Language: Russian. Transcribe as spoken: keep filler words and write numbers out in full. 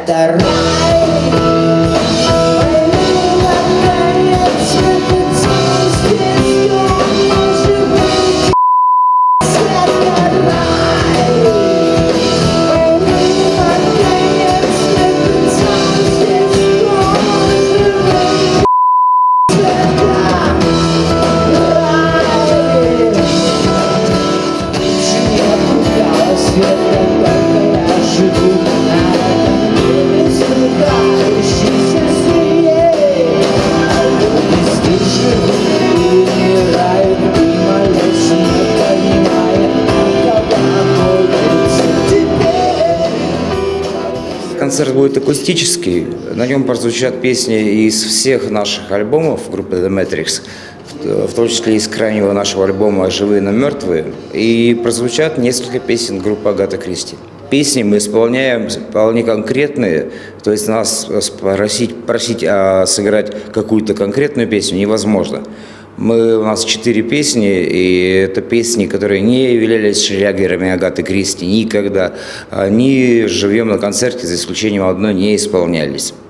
это рай. Концерт будет акустический, на нем прозвучат песни из всех наших альбомов группы Matrix, в том числе из крайнего нашего альбома «Живые, но мертвые», и прозвучат несколько песен группы Агаты Кристи. Песни мы исполняем вполне конкретные, то есть нас просить, просить а, сыграть какую-то конкретную песню невозможно. Мы, у нас четыре песни, и это песни, которые не являлись шлягерами Агаты Кристи никогда. Они живем на концерте, за исключением одной, не исполнялись.